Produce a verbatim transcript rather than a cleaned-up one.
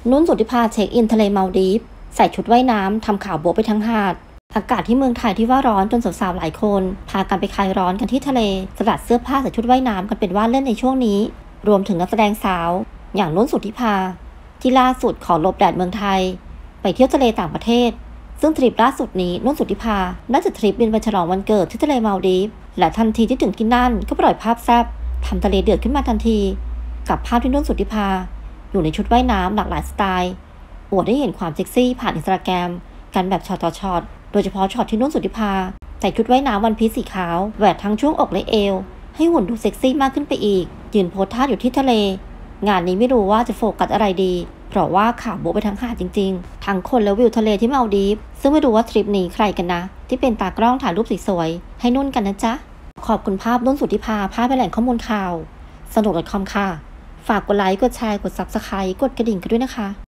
นุ่นสุทธิภาเช็คอินทะเลมาลดีฟใส่ชุดว่ายน้ำทำข่าวโบ๊ะไปทั้งหาดอากาศที่เมืองไทยที่ว่าร้อนจนสาวๆหลายคนพากันไปคลายร้อนกันที่ทะเลสลัดเสื้อผ้าใส่ชุดว่ายน้ำกันเป็นว่าเล่นในช่วงนี้รวมถึงนักแสดงสาวอย่างนุ่นสุทธิภาที่ล่าสุดขอหลบแดดเมืองไทยไปเที่ยวทะเลต่างประเทศซึ่งทริปล่าสุดนี้นุ่นสุทธิภาน่าจะทริปบินไปฉลองวันเกิดที่ทะเลมาลดีฟและทันทีที่ถึงที่นั่นก็ปล่อยภาพแซ่บทำทะเลเดือดขึ้นมาทันทีกับภาพที่นุ่นสุทธิภาอยู่ในชุดว่ายน้ำหลากหลายสไตล์อวดได้เห็นความเซ็กซี่ผ่านอินสตาแกรมกันแบบช็อตต่อช็อตโดยเฉพาะช็อตที่นุ่นสุทธิภาใส่ชุดว่ายน้ำวันพีซสีขาวแหวกทั้งช่วงอกและเอวให้หุ่นดูเซ็กซี่มากขึ้นไปอีกยืนโพสท่าอยู่ที่ทะเลงานนี้ไม่รู้ว่าจะโฟกัสอะไรดีเพราะว่าข่าวโบ๊ะไปทั้งหาดจริงๆทั้งคนและวิวทะเลที่มาลดีฟซึ่งไม่รู้ว่าทริปนี้ใครกันนะที่เป็นตากล้องถ่ายรูปสวยๆให้นุ่นกันนะจ๊ะขอบคุณภาพนุ่นสุทธิภาภาพเป็นแหล่งข้อมูลข่าวสนุก .com ค่ะฝากกดไลค์กดแชร์กด ซับสไครบ์ กดกระดิ่งกันด้วยนะคะ